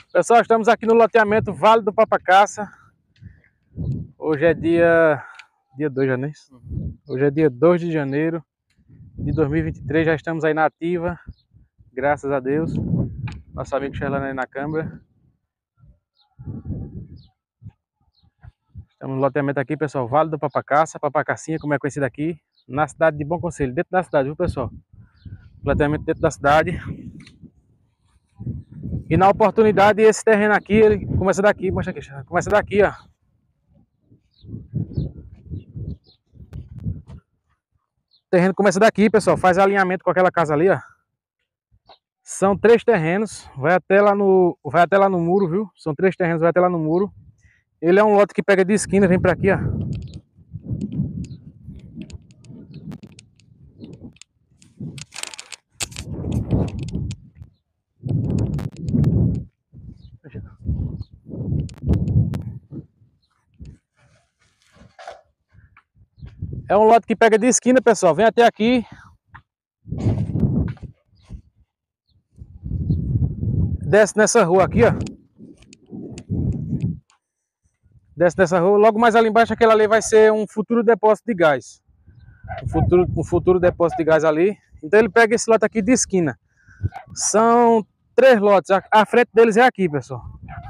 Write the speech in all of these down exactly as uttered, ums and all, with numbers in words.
Pessoal, estamos aqui no loteamento Vale do Papacaça. Hoje é dia dia dois, né? Hoje é dia dois de janeiro de dois mil e vinte e três. Já estamos aí na ativa, graças a Deus. Nosso amigo Sherlano aí na câmera. Estamos no loteamento aqui, pessoal, Vale do Papacaça, Papacacinha, como é conhecido aqui, na cidade de Bom Conselho, dentro da cidade, viu, pessoal? Loteamento dentro da cidade. E na oportunidade, esse terreno aqui, ele começa daqui, mostra aqui, começa daqui, ó. O terreno começa daqui, pessoal, faz alinhamento com aquela casa ali, ó. São três terrenos, vai até lá no, vai até lá no muro, viu? São três terrenos, vai até lá no muro. Ele é um lote que pega de esquina, vem pra aqui, ó. É um lote que pega de esquina, pessoal. Vem até aqui. Desce nessa rua aqui, ó. Desce nessa rua. Logo mais ali embaixo, aquela ali vai ser um futuro depósito de gás. Um futuro, um futuro depósito de gás ali. Então ele pega esse lote aqui de esquina. São três lotes. A, a frente deles é aqui, pessoal.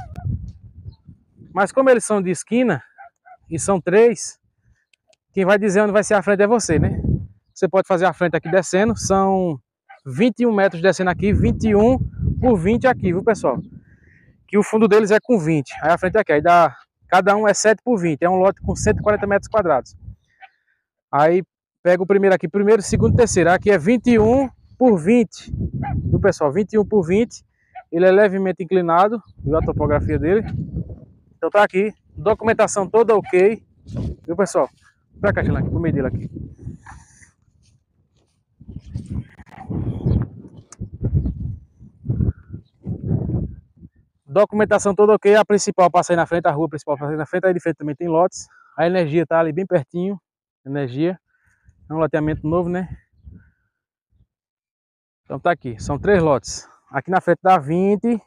Mas como eles são de esquina, e são três, quem vai dizer onde vai ser a frente é você, né? Você pode fazer a frente aqui descendo. São vinte e um metros descendo aqui, vinte e um por vinte aqui, viu, pessoal? Que o fundo deles é com vinte. Aí a frente é aqui. Aí dá, cada um é sete por vinte. É um lote com cento e quarenta metros quadrados. Aí pega o primeiro aqui, primeiro, segundo, terceiro. Aqui é vinte e um por vinte. Viu, pessoal? vinte e um por vinte. Ele é levemente inclinado. Viu a topografia dele? Então tá aqui. Documentação toda ok. Viu, pessoal? Pra cá, aqui, pro meio dele aqui. Documentação toda ok. A principal passa aí na frente, a rua principal passa aí na frente. Aí de frente também tem lotes. A energia tá ali bem pertinho. Energia. É um loteamento novo, né? Então tá aqui. São três lotes. Aqui na frente dá vinte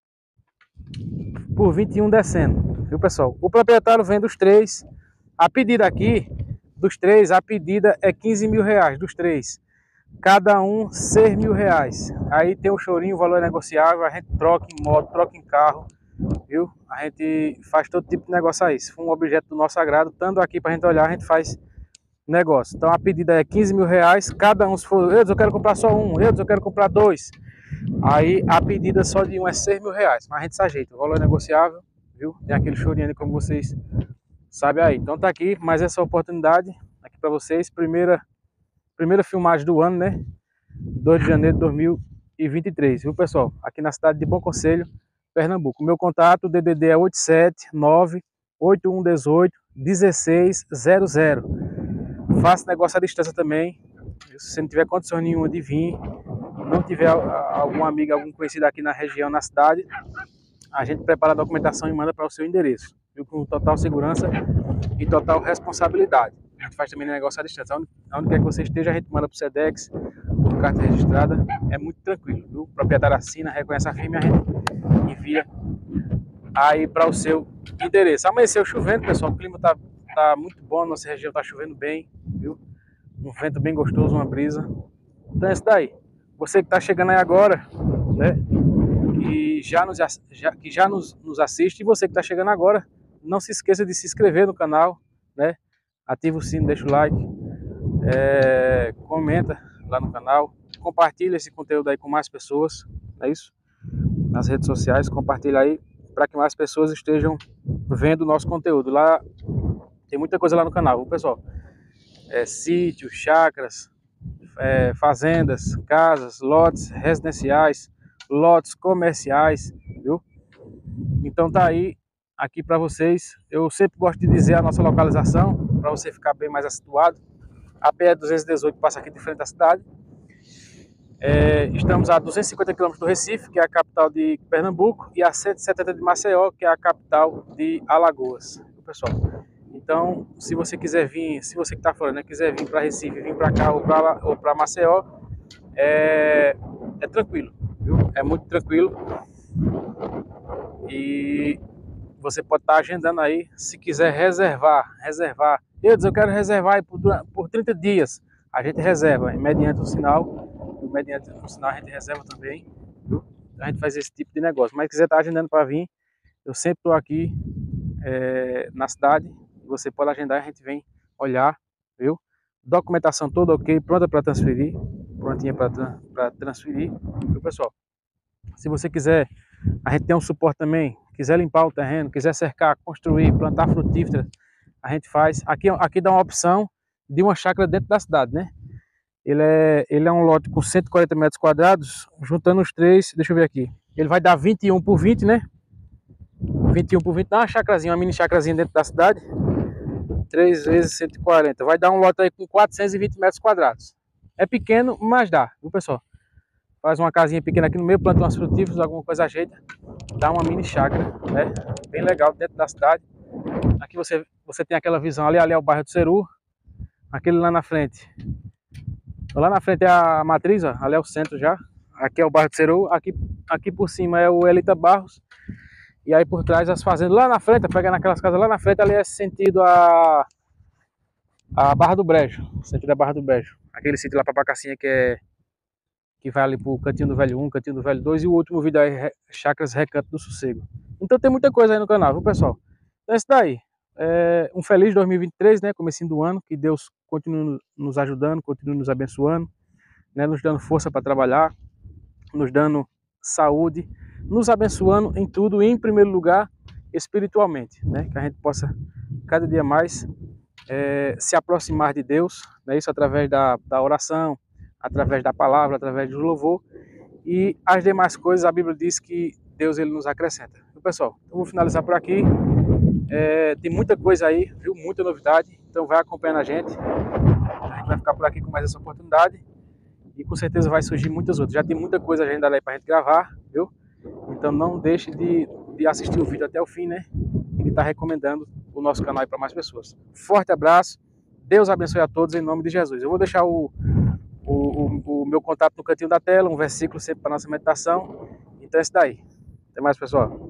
por vinte e um descendo. Viu, pessoal? O proprietário vende os três. A pedida aqui, dos três, a pedida é quinze mil reais. Dos três. Cada um, seis mil reais. Aí tem o chorinho, o valor é negociável. A gente troca em moto, troca em carro. Viu? A gente faz todo tipo de negócio aí. Se for um objeto do nosso agrado, estando aqui pra gente olhar, a gente faz negócio. Então a pedida é quinze mil reais. Cada um, se for, eu, eu quero comprar só um, eu, eu quero comprar dois. Aí a pedida só de um é seis mil reais. Mas a gente se ajeita. O valor é negociável. Viu? Tem aquele chorinho ali, como vocês sabem aí. Então tá aqui, mais essa oportunidade aqui pra vocês. Primeira. Primeira filmagem do ano, né? dois de janeiro de dois mil e vinte e três, viu, pessoal? Aqui na cidade de Bom Conselho, Pernambuco. O meu contato, o D D D é oito sete nove oito um um oito um seis zero zero. Faço negócio à distância também. Se você não tiver condições nenhuma de vir, não tiver algum amigo, algum conhecido aqui na região, na cidade, a gente prepara a documentação e manda para o seu endereço, viu? Com total segurança e total responsabilidade. A gente faz também negócio à distância. Onde quer que você esteja, a gente manda para o SEDEX, por carta registrada. É muito tranquilo, viu? O proprietário assina, reconhece a firma e a gente envia aí para o seu endereço. Amanheceu chovendo, pessoal. O clima tá, tá muito bom, nossa região tá chovendo bem, viu? Um vento bem gostoso, uma brisa. Então é isso daí. Você que tá chegando aí agora, né? Que já nos, já, que já nos, nos assiste, e você que tá chegando agora, não se esqueça de se inscrever no canal, né? Ativa o sino, deixa o like, é, comenta lá no canal, compartilha esse conteúdo aí com mais pessoas, é isso? Nas redes sociais, compartilha aí para que mais pessoas estejam vendo o nosso conteúdo. Lá tem muita coisa lá no canal, viu, pessoal? É, sítios, chácaras, é, fazendas, casas, lotes residenciais, lotes comerciais, viu? Então tá aí, aqui para vocês. Eu sempre gosto de dizer a nossa localização, para você ficar bem mais situado. A P E duzentos e dezoito passa aqui de frente à cidade. É, estamos a duzentos e cinquenta quilômetros do Recife, que é a capital de Pernambuco, e a cento e setenta de Maceió, que é a capital de Alagoas, pessoal. Então, se você quiser vir, se você que está falando, né, quiser vir para Recife, vir para cá ou para ou para Maceió, é, é tranquilo, viu? É muito tranquilo. E você pode estar agendando aí, se quiser reservar, reservar. Eu dizer, eu quero reservar aí por, por trinta dias. A gente reserva, mediante o sinal, mediante o sinal a gente reserva também, viu? A gente faz esse tipo de negócio. Mas se quiser estar agendando para vir, eu sempre estou aqui é, na cidade. Você pode agendar, a gente vem olhar, viu? Documentação toda ok, pronta para transferir, prontinha para transferir, viu, pessoal? Se você quiser, a gente tem um suporte também, quiser limpar o terreno, quiser cercar, construir, plantar frutífera, a gente faz. Aqui, aqui dá uma opção de uma chácara dentro da cidade, né? Ele é, ele é um lote com cento e quarenta metros quadrados, juntando os três, deixa eu ver aqui. Ele vai dar vinte e um por vinte, né? vinte e um por vinte, dá uma chácarazinha, uma mini chácarazinha dentro da cidade. três vezes cento e quarenta, vai dar um lote aí com quatrocentos e vinte metros quadrados. É pequeno, mas dá, viu, pessoal? Faz uma casinha pequena aqui no meio, planta umas frutíferas, alguma coisa ajeita, dá uma mini chácara, né? Bem legal dentro da cidade. Aqui você, você tem aquela visão ali, ali é o bairro do Ceru, aquele lá na frente. Lá na frente é a matriz, ó, ali é o centro já. Aqui é o bairro do Ceru, aqui, aqui por cima é o Elita Barros. E aí por trás as fazendas lá na frente, pegando aquelas casas lá na frente, ali é sentido a, a Barra do Brejo, sentido da Barra do Brejo. Aquele sítio lá pra Pacacinha que é que vai ali pro Cantinho do Velho um, Cantinho do Velho dois e o último vídeo aí, Chácaras Recanto do Sossego. Então tem muita coisa aí no canal, viu, pessoal? Então é isso daí. É um feliz dois mil e vinte e três, né? Comecinho do ano, que Deus continue nos ajudando, continue nos abençoando, né? Nos dando força para trabalhar, nos dando saúde, nos abençoando em tudo e em primeiro lugar espiritualmente, né? Que a gente possa cada dia mais é, se aproximar de Deus, né? Isso através da, da oração, através da palavra, através do louvor, e as demais coisas a Bíblia diz que Deus ele nos acrescenta. Então, pessoal, eu vou finalizar por aqui. É, tem muita coisa aí, viu? Muita novidade, então vai acompanhando a gente. A gente vai ficar por aqui com mais essa oportunidade e com certeza vai surgir muitas outras. Já tem muita coisa agendada aí pra gente gravar, viu? Então não deixe de, de assistir o vídeo até o fim, né? E de estar recomendando o nosso canal aí para mais pessoas. Forte abraço, Deus abençoe a todos em nome de Jesus. Eu vou deixar o O, o, o meu contato no cantinho da tela, um versículo sempre para nossa meditação. Então é isso daí. Até mais, pessoal.